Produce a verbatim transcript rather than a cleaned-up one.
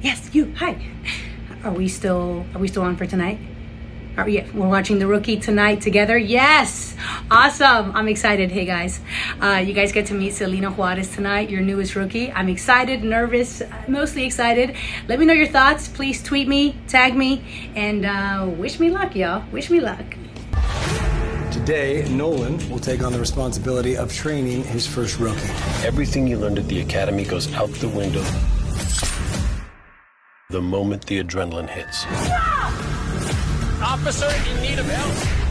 Yes, you. Hi. Are we still Are we still on for tonight? Are we, yeah, we're watching The Rookie tonight together. Yes, awesome. I'm excited. Hey guys, uh, you guys get to meet Selena Juarez tonight, your newest rookie. I'm excited, nervous, mostly excited. Let me know your thoughts. Please tweet me, tag me, and uh, wish me luck, y'all. Wish me luck. Today, Nolan will take on the responsibility of training his first rookie. Everything you learned at the academy goes out the window the moment the adrenaline hits. Officer in need of help.